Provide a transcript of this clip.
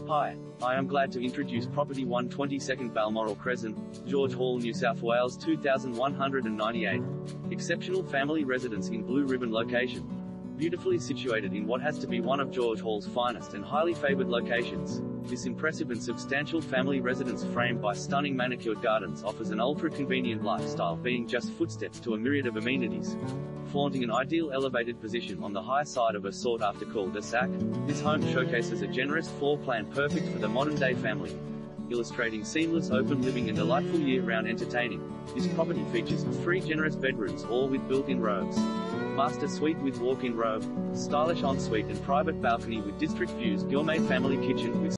Hi, I am glad to introduce property 122nd Balmoral Crescent, George Hall, New South Wales 2198. Exceptional family residence in Blue Ribbon location. Beautifully situated in what has to be one of George Hall's finest and highly favoured locations, this impressive and substantial family residence framed by stunning manicured gardens offers an ultra-convenient lifestyle, being just footsteps to a myriad of amenities. Flaunting an ideal elevated position on the high side of a sought-after cul-de-sac, this home showcases a generous floor plan perfect for the modern-day family. Illustrating seamless open living and delightful year-round entertaining, this property features 3 generous bedrooms, all with built-in robes. Master suite with walk-in robe, stylish ensuite and private balcony with district views, gourmet family kitchen with